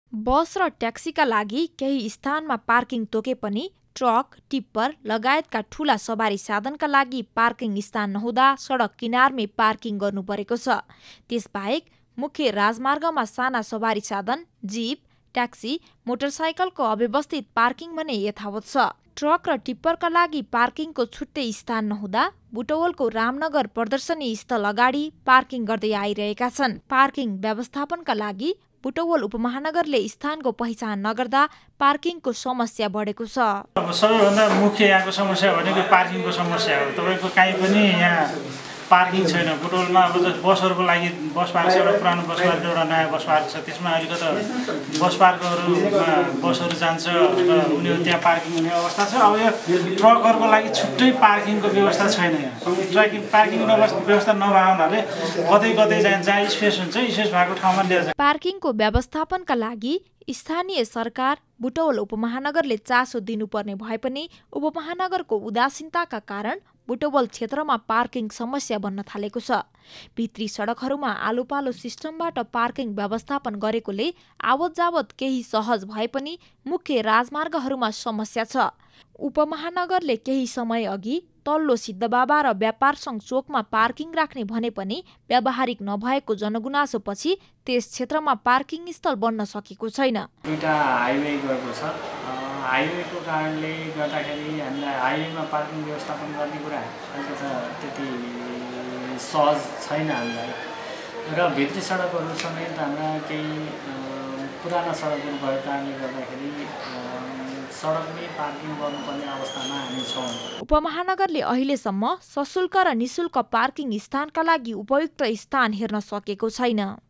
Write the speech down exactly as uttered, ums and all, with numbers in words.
बस र ट्याक्सीका लागि केही स्थानमा पार्किङ तोके पनि ट्रक, टिप्पर लगायतका ठूला सवारी साधनका लागि पार्किङ स्थान नहुँदा सडक किनारमै पार्किङ गर्नु परेको छ। त्यसबाहेक मुख्य राजमार्गमा साना सवारी साधन, जीप, ट्याक्सी, मोटरसाइकलको अव्यवस्थित पार्किङ भने यथावत छ। ट्रक र टिप्परका लागि पार्किङको छुट्टै स्थान नहुँदा बुटवलको रामनगर प्रदर्शनी स्थल अगाडि पार्किङ गर्दै आइरहेका छन्। पार्किङ व्यवस्थापनका लागि बुटवल उपमहानगरले स्थानको पहिचान नगर्दा पार्किङको समस्या बढेको छ। सबैभन्दा मुख्य यहाँको समस्या भनेको पार्किङको समस्या हो। तपाईँको काहीँ पनि यहाँ पार्किङ छैन। बुटवलमा अब बसहरूको लागि बस पार्क छ, एउटा पुरानो बस पार्क, एउटा नयाँ बस पार्क छ। त्यसमा अलिकति बस पार्कहरूमा बसहरू जान्छ र उनीहरू त्यहाँ पार्किङ हुने अवस्था छ। अब यो ट्रकहरूको लागि छुट्टै पार्किङको व्यवस्था छैन। यहाँ ट्रकिङ पार्किङ व्यवस्था नभए हुनाले कतै कतै जहाँ जहाँ स्पेस हुन्छ स्पेस भएको ठाउँमा ल्याएर पार्किङको व्यवस्थापनका लागि स्थानीय सरकार, बुटवल उपमहानगरले चासो दिनुपर्ने भए पनि उपमहानगरको उदासीनताका कारण बुटवल क्षेत्रमा पार्किङ समस्या बन्न थालेको छ। भित्री सडकहरूमा आलो पालो सिस्टमबाट पार्किङ व्यवस्थापन गरेकोले आवत जावत केही सहज भए पनि मुख्य राजमार्गहरूमा समस्या छ। उपमहानगरले केही समय अघि तल्लो सिद्धबाबा र व्यापार सङ्घ चोकमा पार्किङ राख्ने भने पनि व्यावहारिक नभएको जनगुनासोपछि त्यस क्षेत्रमा पार्किङ स्थल बन्न सकेको छैन। दुईटा हाइवे गएको छ। हाइवेको कारणले गर्दाखेरि हामीलाई हाइवेमा पार्किङ व्यवस्थापन गर्ने कुरा अलिकति त्यति सहज छैन हामीलाई। र भित्री सडकहरू समेत हाम्रा केही पुराना सडकहरू भएको कारणले गर्दाखेरि सडकमै पार्किङ गर्नुपर्ने अवस्थामा हामी छौँ। उपमहानगरले अहिलेसम्म सशुल्क र निशुल्क पार्किङ स्थानका लागि उपयुक्त स्थान हेर्न सकेको छैन।